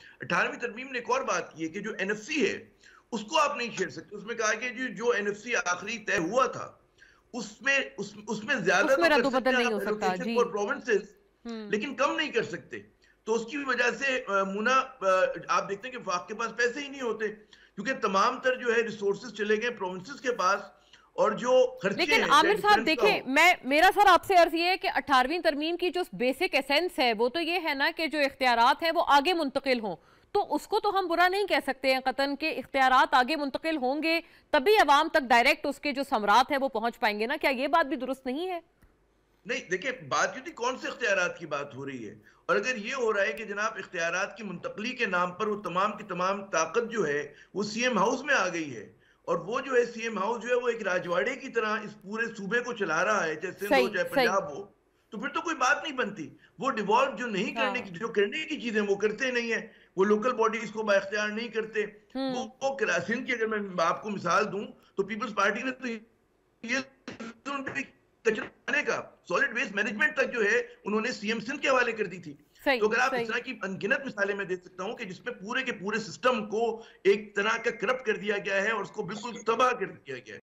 18वीं तरमीम ने एक और बात की है कि जो एनएफसी है उसको आप नहीं छेड़ सकते। उसमें कहा कि जो एनएफसी आखिरी तय हुआ था उसमें ज्यादा उसमें तो कर सकते रद्दोबदल हैं नहीं हो आप सकता एलोकेशन जी। For provinces, hmm. लेकिन कम नहीं कर सकते। तो उसकी वजह से मुना आप देखते हैं कि वफाक के पास पैसे ही नहीं होते, क्योंकि तमाम तर जो है रिसोर्सेज चले गए प्रोविंसेस के पास, और जो खर्चे लेकिन हैं चाहे आमिर साहब डिफेंस का हो। देखें, मेरा सर आपसे अर्ज ये है कि 18वीं तरमीम की जो बेसिक एसेंस है वो तो ये है ना कि जो इख्तियारात हैं वो आगे मुंतकिल हों, तो उसको तो हम बुरा नहीं कह सकते हैं कतन के इख्तियारात आगे मुंतकिल होंगे तभी अवाम तक डायरेक्ट उसके जो समरात है वो पहुंच पाएंगे ना। क्या ये बात भी दुरुस्त नहीं है? नहीं, देखिए बात ये थी कौन से इख्तियारात की बात हो रही है। और अगर ये हो रहा है कि जनाब इख्तियारात की मुंतकली के नाम पर वो तमाम की तमाम ताकत जो है वो सीएम हाउस में आ गई है, और वो जो है सीएम हाउस जो है वो एक राजवाड़े की तरह इस पूरे सूबे को चला रहा है, चाहे सिंध हो सही चाहे सही। पंजाब हो, तो फिर तो कोई बात नहीं बनती। वो डिवॉल्व जो नहीं करने की, हाँ। जो करने की चीजें वो करते नहीं है, वो लोकल बॉडीज को बाख्तियार नहीं करते। हम्म। वो सिंध की अगर मैं आपको मिसाल दूं तो पीपल्स पार्टी ने तो ये कचराने का सॉलिड वेस्ट मैनेजमेंट तक जो है उन्होंने सीएम सिंध के हवाले कर दी थी। सही तो अगर आप इस सही। तरह की अनगिनत मिसालें मैं दे सकता हूं कि जिसमें पूरे के पूरे सिस्टम को एक तरह का करप्ट कर दिया गया है और उसको बिल्कुल तबाह कर दिया गया है।